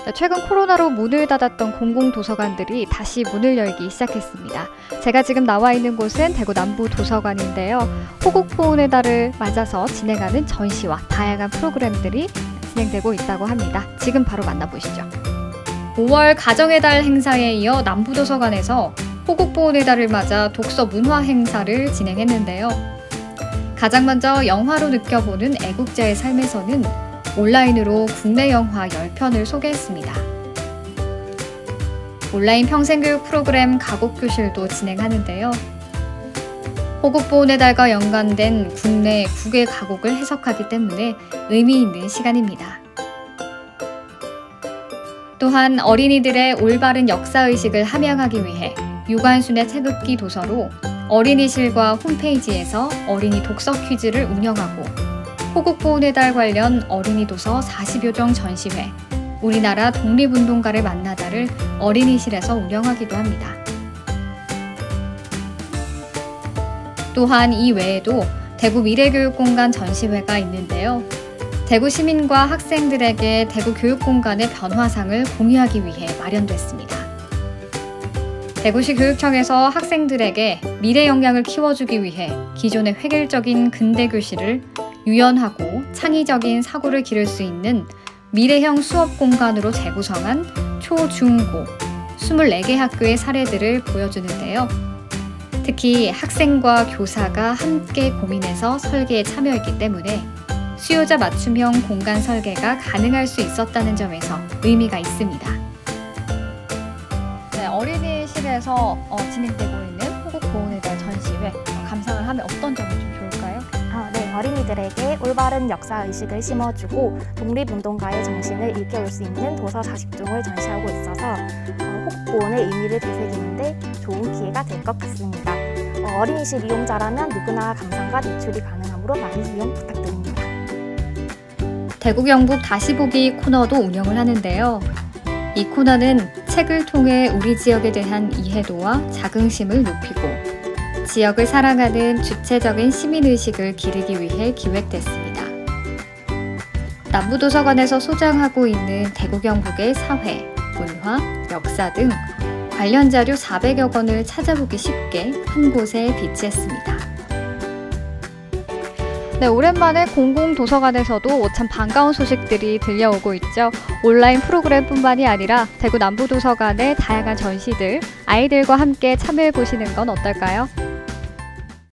최근 코로나로 문을 닫았던 공공도서관들이 다시 문을 열기 시작했습니다. 제가 지금 나와 있는 곳은 대구 남부도서관인데요. 호국보훈의 달을 맞아서 진행하는 전시와 다양한 프로그램들이 진행되고 있다고 합니다. 지금 바로 만나보시죠. 5월 가정의 달 행사에 이어 남부도서관에서 호국보훈의 달을 맞아 독서 문화 행사를 진행했는데요. 가장 먼저 영화로 느껴보는 애국자의 삶에서는 온라인으로 국내 영화 10편을 소개했습니다. 온라인 평생교육 프로그램 가곡교실도 진행하는데요. 호국보훈의 달과 연관된 국내 국외 가곡을 해석하기 때문에 의미 있는 시간입니다. 또한 어린이들의 올바른 역사의식을 함양하기 위해 유관순의 태극기 도서로 어린이실과 홈페이지에서 어린이 독서 퀴즈를 운영하고 호국보훈의 달 관련 어린이 도서 40여 종 전시회, 우리나라 독립운동가를 만나다를 어린이실에서 운영하기도 합니다. 또한 이 외에도 대구 미래교육공간 전시회가 있는데요. 대구 시민과 학생들에게 대구 교육공간의 변화상을 공유하기 위해 마련됐습니다. 대구시 교육청에서 학생들에게 미래 역량을 키워주기 위해 기존의 획일적인 근대교실을 유연하고 창의적인 사고를 기를 수 있는 미래형 수업 공간으로 재구성한 초, 중, 고 24개 학교의 사례들을 보여주는데요. 특히 학생과 교사가 함께 고민해서 설계에 참여했기 때문에 수요자 맞춤형 공간 설계가 가능할 수 있었다는 점에서 의미가 있습니다. 네, 어린이실에서 진행되고 있는 호국보훈의 달 전시회 감상을 하면 어떤 점이 좀 좋을까요? 네, 어린이들에게 올바른 역사의식을 심어주고 독립운동가의 정신을 일깨울 수 있는 도서 40종을 전시하고 있어서 호국보훈의 의미를 되새기는데 좋은 기회가 될 것 같습니다. 어린이실 이용자라면 누구나 감상과 대출이 가능하므로 많이 이용 부탁드립니다. 대구 경북 다시 보기 코너도 운영을 하는데요. 이 코너는 책을 통해 우리 지역에 대한 이해도와 자긍심을 높이고 지역을 사랑하는 주체적인 시민의식을 기르기 위해 기획됐습니다. 남부도서관에서 소장하고 있는 대구 경북의 사회, 문화, 역사 등 관련 자료 400여 권을 찾아보기 쉽게 한 곳에 비치했습니다. 네, 오랜만에 공공도서관에서도 참 반가운 소식들이 들려오고 있죠. 온라인 프로그램뿐만이 아니라 대구 남부도서관의 다양한 전시들, 아이들과 함께 참여해보시는 건 어떨까요?